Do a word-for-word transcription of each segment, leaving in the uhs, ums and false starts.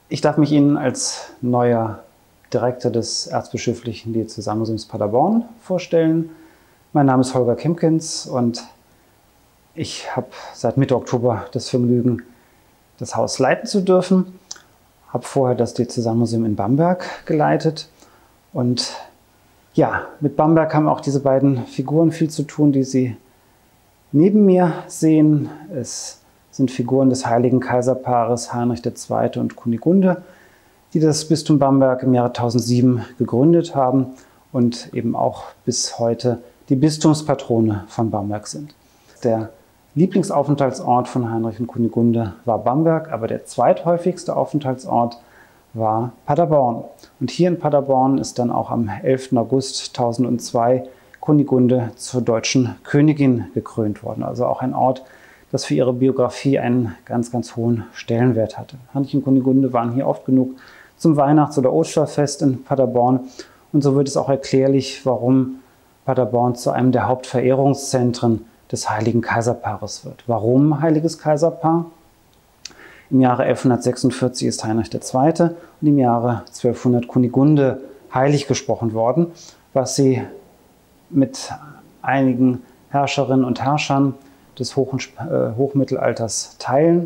Ich darf mich Ihnen als neuer Direktor des Erzbischöflichen Diözesanmuseums Paderborn vorstellen. Mein Name ist Holger Kempkens und ich habe seit Mitte Oktober das Vergnügen, das Haus leiten zu dürfen. Ich habe vorher das Diözesanmuseum in Bamberg geleitet und ja, mit Bamberg haben auch diese beiden Figuren viel zu tun, die Sie neben mir sehen. Es sind Figuren des heiligen Kaiserpaares Heinrich der Zweite und Kunigunde, die das Bistum Bamberg im Jahre tausendsieben gegründet haben und eben auch bis heute die Bistumspatrone von Bamberg sind. Der Lieblingsaufenthaltsort von Heinrich und Kunigunde war Bamberg, aber der zweithäufigste Aufenthaltsort war Paderborn. Und hier in Paderborn ist dann auch am elften August tausendzwei Kunigunde zur deutschen Königin gekrönt worden. Also auch ein Ort, das für ihre Biografie einen ganz, ganz hohen Stellenwert hatte. Heinrich und Kunigunde waren hier oft genug zum Weihnachts- oder Osterfest in Paderborn. Und so wird es auch erklärlich, warum Paderborn zu einem der Hauptverehrungszentren des heiligen Kaiserpaares wird. Warum heiliges Kaiserpaar? Im Jahre elfhundertsechsundvierzig ist Heinrich der Zweite und im Jahre zwölfhundert Kunigunde heilig gesprochen worden, was sie mit einigen Herrscherinnen und Herrschern des Hoch- und äh, Hochmittelalters teilen.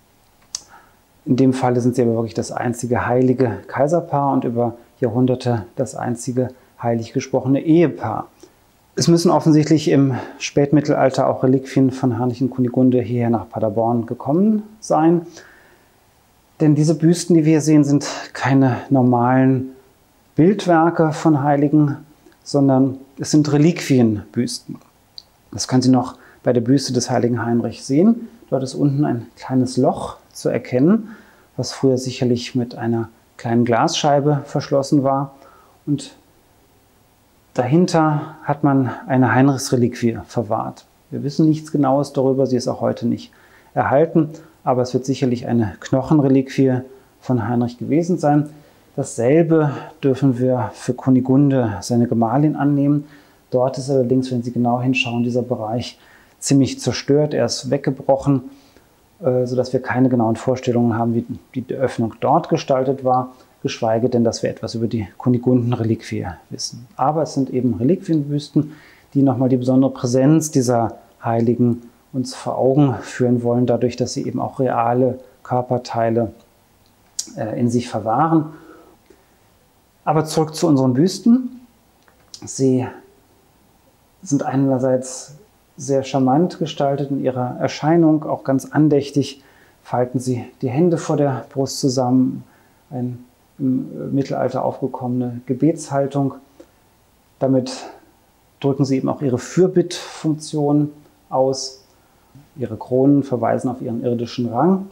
In dem Falle sind sie aber wirklich das einzige heilige Kaiserpaar und über Jahrhunderte das einzige heilig gesprochene Ehepaar. Es müssen offensichtlich im Spätmittelalter auch Reliquien von Heinrich und Kunigunde hierher nach Paderborn gekommen sein. Denn diese Büsten, die wir hier sehen, sind keine normalen Bildwerke von Heiligen, sondern es sind Reliquienbüsten. Das können Sie noch bei der Büste des heiligen Heinrich sehen. Dort ist unten ein kleines Loch zu erkennen, was früher sicherlich mit einer kleinen Glasscheibe verschlossen war. Und dahinter hat man eine Heinrichsreliquie verwahrt. Wir wissen nichts Genaues darüber, sie ist auch heute nicht erhalten, aber es wird sicherlich eine Knochenreliquie von Heinrich gewesen sein. Dasselbe dürfen wir für Kunigunde, seine Gemahlin, annehmen. Dort ist allerdings, wenn Sie genau hinschauen, dieser Bereich ziemlich zerstört. Er ist weggebrochen, sodass wir keine genauen Vorstellungen haben, wie die Öffnung dort gestaltet war, geschweige denn, dass wir etwas über die Kunigundenreliquie wissen. Aber es sind eben Reliquienbüsten, die nochmal die besondere Präsenz dieser Heiligen uns vor Augen führen wollen, dadurch, dass sie eben auch reale Körperteile in sich verwahren. Aber zurück zu unseren Büsten. Sie sind einerseits sehr charmant gestaltet in ihrer Erscheinung, auch ganz andächtig falten sie die Hände vor der Brust zusammen, eine im Mittelalter aufgekommene Gebetshaltung. Damit drücken sie eben auch ihre Fürbittfunktion aus. Ihre Kronen verweisen auf ihren irdischen Rang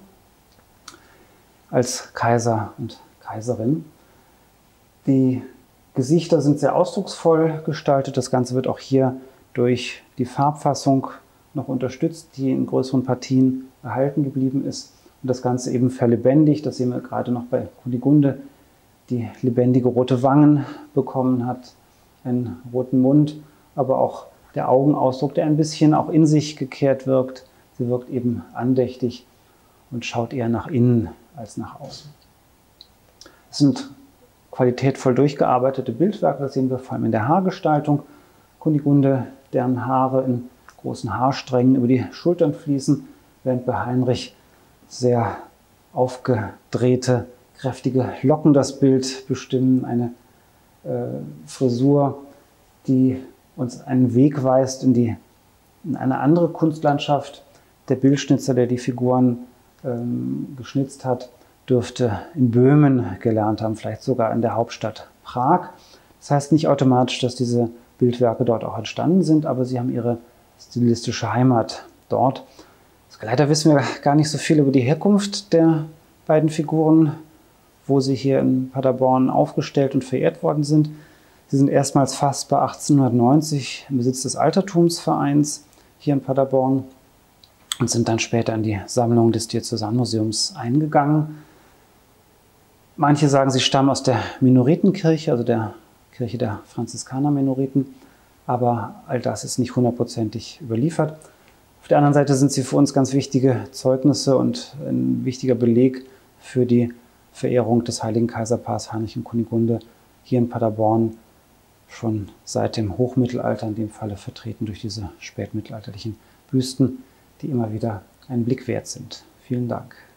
als Kaiser und Kaiserin. Die Gesichter sind sehr ausdrucksvoll gestaltet. Das Ganze wird auch hier durch die Farbfassung noch unterstützt, die in größeren Partien erhalten geblieben ist. Und das Ganze eben verlebendigt. Das sehen wir gerade noch bei Kunigunde, die lebendige rote Wangen bekommen hat, einen roten Mund, aber auch der Augenausdruck, der ein bisschen auch in sich gekehrt wirkt. Sie wirkt eben andächtig und schaut eher nach innen als nach außen. Es sind qualitätvoll durchgearbeitete Bildwerke, das sehen wir vor allem in der Haargestaltung. Kunigunde, deren Haare in großen Haarsträngen über die Schultern fließen, während bei Heinrich sehr aufgedrehte, kräftige Locken das Bild bestimmen. Eine äh, Frisur, die uns einen Weg weist in, die, in eine andere Kunstlandschaft. Der Bildschnitzer, der die Figuren ähm, geschnitzt hat, dürfte in Böhmen gelernt haben, vielleicht sogar in der Hauptstadt Prag. Das heißt nicht automatisch, dass diese Bildwerke dort auch entstanden sind, aber sie haben ihre stilistische Heimat dort. Leider wissen wir gar nicht so viel über die Herkunft der beiden Figuren, wo sie hier in Paderborn aufgestellt und verehrt worden sind. Sie sind erstmals fast bei achtzehnhundertneunzig im Besitz des Altertumsvereins hier in Paderborn und sind dann später in die Sammlung des Diözesanmuseums eingegangen. Manche sagen, sie stammen aus der Minoritenkirche, also der Kirche der Franziskaner-Minoriten, aber all das ist nicht hundertprozentig überliefert. Auf der anderen Seite sind sie für uns ganz wichtige Zeugnisse und ein wichtiger Beleg für die Verehrung des heiligen Kaiserpaars Heinrich und Kunigunde hier in Paderborn schon seit dem Hochmittelalter, in dem Falle vertreten durch diese spätmittelalterlichen Büsten, die immer wieder einen Blick wert sind. Vielen Dank.